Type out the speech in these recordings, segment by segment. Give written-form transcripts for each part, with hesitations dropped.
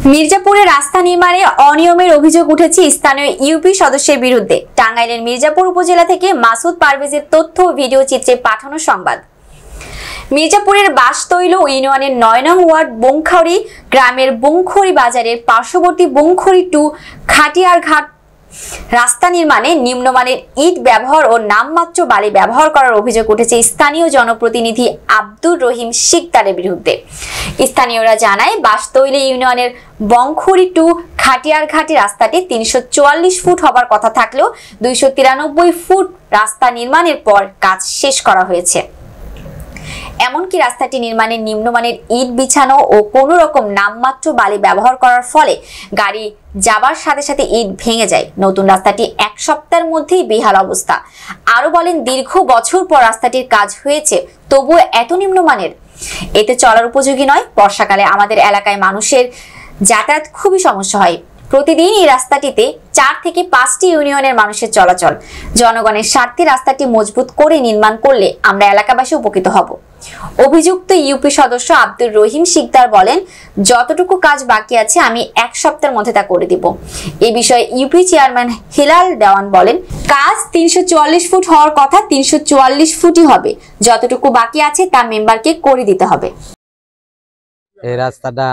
মির্জাপুরে রাস্তা নির্মাণে অনিয়মের অভিযোগ উঠেছে স্থানীয় ইউপি সদস্যের বিরুদ্ধে। টাঙ্গাইলের মির্জাপুর উপজেলা থেকে মাসুদ পারভেজের তথ্য ও ভিডিও চিত্রে পাঠানো সংবাদ। মির্জাপুরের বাসতৈল ইউনিয়নের ৯ নং ওয়ার্ড বংখাউড়ি গ্রামের বংখড়ি বাজারের পার্শ্ববর্তী বংখড়ি টু খাটিয়ারঘাট রাস্তা নির্মাণে নিম্নমানের ইট ব্যবহার ও নামমাত্র বালি ব্যবহার করার অভিযোগ উঠেছে স্থানীয় জনপ্রতিনিধি আব্দুর রহিম শিকদারের বিরুদ্ধে। স্থানীয়রা জানায়, বাসতৈল ইউনিয়নের বংখড়ি টু খাটিয়ারঘাটি রাস্তাটি ৩৪৪ ফুট হবার কথা থাকলেও ২৯৩ ফুট রাস্তা নির্মাণের পর কাজ শেষ করা হয়েছে। এমনকি রাস্তাটি নির্মাণে নিম্নমানের ইট বিছানো ও কোনো রকম নামমাত্র বালি ব্যবহার করার ফলে গাড়ি যাবার সাথে সাথে ইট ভেঙে যায়। নতুন রাস্তাটি ১ সপ্তাহের মধ্যেই বেহাল অবস্থা। আরো বলেন, দীর্ঘ বছর পর রাস্তাটির কাজ হয়েছে, তবুও এত নিম্নমানের, এতে চলার উপযোগী নয়। বর্ষাকালে আমাদের এলাকায় মানুষের যাতায়াত খুবই সমস্যা হয়। প্রতিদিন এই রাস্তাটিতে ৪ থেকে ৫টি ইউনিয়নের মানুষের চলাচল। জনগণের স্বার্থে রাস্তাটি মজবুত করে নির্মাণ করলে আমরা এলাকাবাসী উপকৃত হব। অভিযুক্ত ইউপি সদস্য আব্দুর রহিম শিকদার বলেন, যতটুকু কাজ বাকি আছে আমি ১ সপ্তাহের মধ্যে তা করে দিব। এ বিষয়ে ইউপি চেয়ারম্যান হিলাল দেওয়ান বলেন, কাজ ৩৪৪ ফুট হওয়ার কথা ৩৪৪ ফুটই হবে। যতটুকু বাকি আছে তা মেম্বারকে করে দিতে হবে। এই রাস্তাটা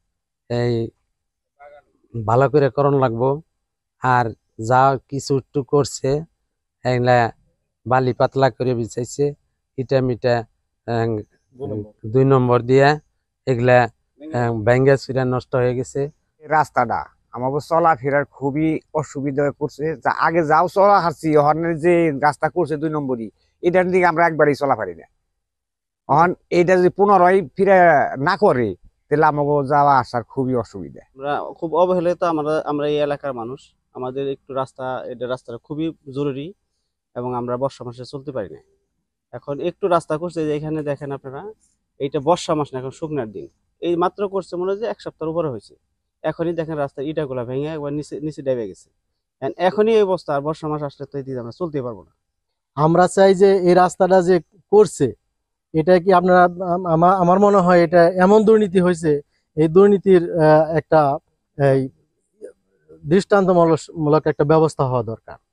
ভালো করে করণ লাগবো। আর যা কিছু একটু করছে এগুলা বালি পাতলা করে বিছাইছে, ইটা মিটা ২ নম্বর দিয়ে এগুলা ব্যাঙ্গা চুরা নষ্ট হয়ে গেছে। রাস্তাটা আমাকে চলাফেরার খুবই অসুবিধা করছে। আগে যাও চলা হারছি, যে রাস্তা করছে ২ নম্বরই, এটার দিকে আমরা একবারই চলা পারি না। এখন এইটা যদি পুনরায় ফিরে না করে তাহলে আমাকে যাওয়া আসার খুবই অসুবিধা। আমরা খুব অবহেলিত, আমরা এই এলাকার মানুষ। আমাদের একটু রাস্তাটা খুবই জরুরি এবং আমরা বর্ষা মাসে চলতে পারি না। এখন একটু রাস্তা করছে, যে এখানে দেখেন আপনারা, এইটা বর্ষা মাস না, এখন শুকনার দিন। এই মাত্র করছে, মনে হয় যে ১ সপ্তাহের উপরে হয়েছে। এখনই দেখেন রাস্তার ইটাগুলা ভেঙে একবার নিচে ডেবে গেছে। এখনই এই অবস্থা, আর বর্ষা মাস আসলে তো এই দিকে আমরা চলতে পারবো না। আমরা চাই যে এই রাস্তাটা যে করছে, এটা কি আপনারা, আমার মনে হয় এটা এমন দুর্নীতি হয়েছে, এই দুর্নীতির একটা দৃষ্টান্তমূলক একটা ব্যবস্থা হওয়া দরকার।